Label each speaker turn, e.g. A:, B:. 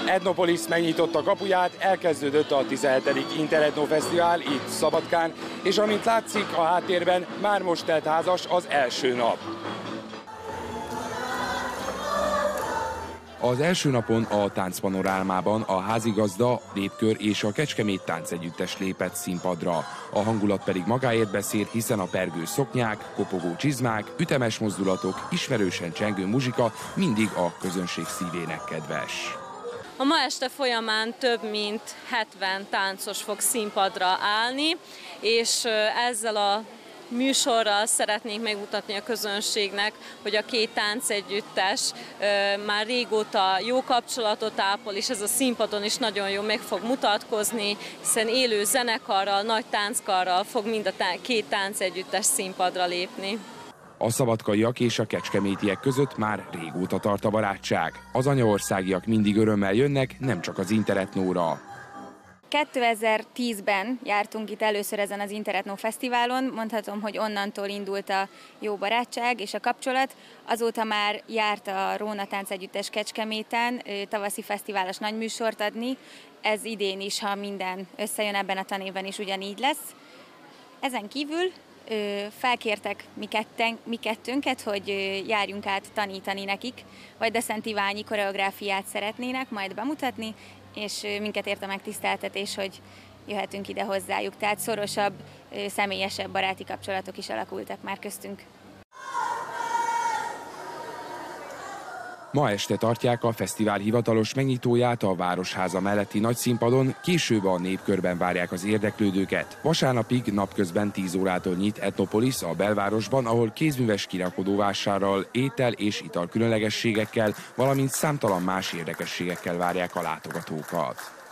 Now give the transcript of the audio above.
A: Etnopolis megnyitotta kapuját, elkezdődött a 17. Interetno Fesztivál itt Szabadkán, és amint látszik a háttérben, már most telt házas az első nap. Az első napon a táncpanorámában a házigazda, Népkör és a Kecskemét táncegyüttes lépett színpadra. A hangulat pedig magáért beszél, hiszen a pergő szoknyák, kopogó csizmák, ütemes mozdulatok, ismerősen csengő muzsika mindig a közönség szívének kedves.
B: A ma este folyamán több mint 70 táncos fog színpadra állni, és ezzel a műsorral szeretnénk megmutatni a közönségnek, hogy a két táncegyüttes már régóta jó kapcsolatot ápol, és ez a színpadon is nagyon jó meg fog mutatkozni, hiszen élő zenekarral, nagy tánckarral fog mind a két táncegyüttes színpadra lépni.
A: A szabadkaiak és a kecskemétiek között már régóta tart a barátság. Az anyaországiak mindig örömmel jönnek, nem csak az Interetnóra.
C: 2010-ben jártunk itt először ezen az Interetno Fesztiválon, mondhatom, hogy onnantól indult a jó barátság és a kapcsolat. Azóta már járt a Róna táncegyüttes Kecskeméten tavaszi fesztiválos nagyműsort adni, ez idén is, ha minden összejön, ebben a tanévben is ugyanígy lesz. Ezen kívül felkértek mi kettőnket, hogy járjunk át tanítani nekik, Vajdeszent Iványi koreográfiát szeretnének majd bemutatni, és minket ért a megtiszteltetés, hogy jöhetünk ide hozzájuk. Tehát szorosabb, személyesebb baráti kapcsolatok is alakultak már köztünk.
A: Ma este tartják a fesztivál hivatalos megnyitóját a Városháza melletti nagyszínpadon, később a Népkörben várják az érdeklődőket. Vasárnapig napközben 10 órától nyit Etnopolis a belvárosban, ahol kézműves kirakodóvásárral, étel és ital különlegességekkel, valamint számtalan más érdekességekkel várják a látogatókat.